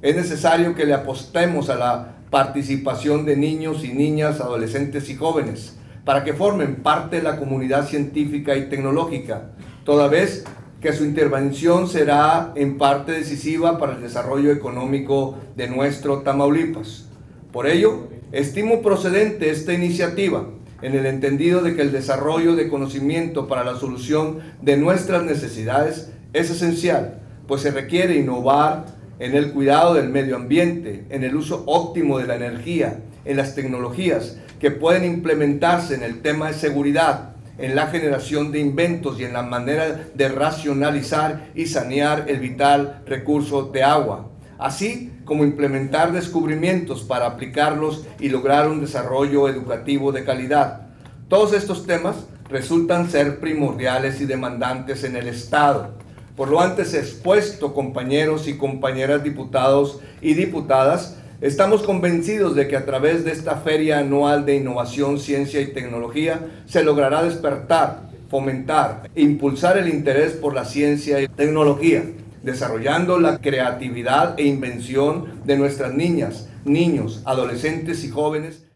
Es necesario que le apostemos a la participación de niños y niñas, adolescentes y jóvenes, para que formen parte de la comunidad científica y tecnológica, toda vez que su intervención será en parte decisiva para el desarrollo económico de nuestro Tamaulipas. Por ello, estimo procedente esta iniciativa, en el entendido de que el desarrollo de conocimiento para la solución de nuestras necesidades es esencial, pues se requiere innovar en el cuidado del medio ambiente, en el uso óptimo de la energía, en las tecnologías que pueden implementarse en el tema de seguridad, en la generación de inventos y en la manera de racionalizar y sanear el vital recurso de agua, así como implementar descubrimientos para aplicarlos y lograr un desarrollo educativo de calidad. Todos estos temas resultan ser primordiales y demandantes en el Estado. Por lo antes expuesto, compañeros y compañeras diputados y diputadas, estamos convencidos de que a través de esta Feria Anual de Innovación, Ciencia y Tecnología se logrará despertar, fomentar e impulsar el interés por la ciencia y tecnología, desarrollando la creatividad e invención de nuestras niñas, niños, adolescentes y jóvenes.